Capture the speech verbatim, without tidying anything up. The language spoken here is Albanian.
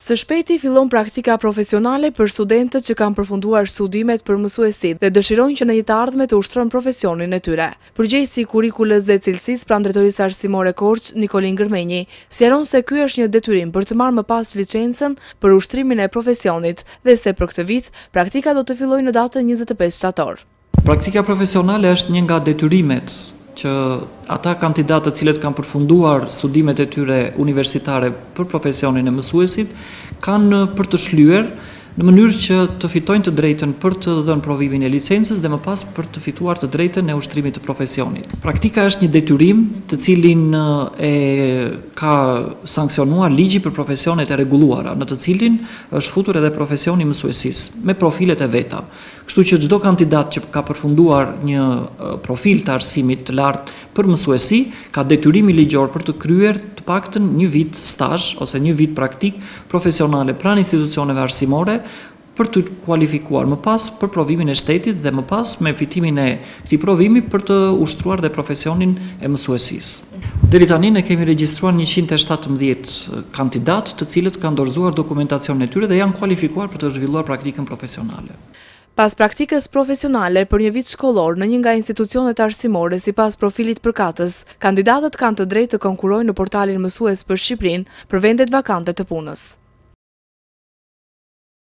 Së shpejti fillon praktika profesionale për studentët që kanë përfunduar studimet për mësuesit dhe dëshirojnë që në një të ardhme të ushtrojnë profesionin e tyre. Përgjegjësi i kurrikulës dhe cilësisë pranë drejtorisë arsimore Korç, Nikolin Gërmenji, sqaron se ky është një detyrim për të marrë më pas licencën për ushtrimin e profesionit dhe se për këtë vit praktika do të fillojë në datën njëzet e pesë shtator. Praktika profesionale është një nga detyrimet që ata kandidatë të cilët kanë përfunduar studimet e tyre universitare për profesionin e mësuesit kanë për të shlyer në mënyrë që të fitojnë të drejtën për të dhënë provimin e licencës dhe më pas për të fituar të drejtën e ushtrimit të profesionit. Praktika është një detyrim të cilin e ka sankcionuar ligji për profesionet e rregulluara, në të cilin është futur edhe profesioni mësuesisë me profilet e veta. Kështu që çdo kandidat që ka përfunduar një profil të arsimit të lartë për mësuesi ka detyrimin ligjor për të kryer të paktën një vit stazh ose një vit praktik profesionale pranë institucioneve arsimore për të kualifikuar më pas për provimin e shtetit dhe më pas me fitimin e këtij provimi për të ushtruar dhe profesionin e mësuesisë. Deri tani ne kemi regjistruar njëqind e shtatëmbëdhjetë kandidatë të cilët kanë dorëzuar dokumentacionin e tyre dhe janë kualifikuar për të zhvilluar praktikën profesionale. Pas praktikës profesionale për një vit shkollor në një nga institucionet arsimore sipas profilit përkatës, kandidatët kanë të drejtë të konkurrojnë në portalin Mësues për Shqipërinë për vendet vakante të punës.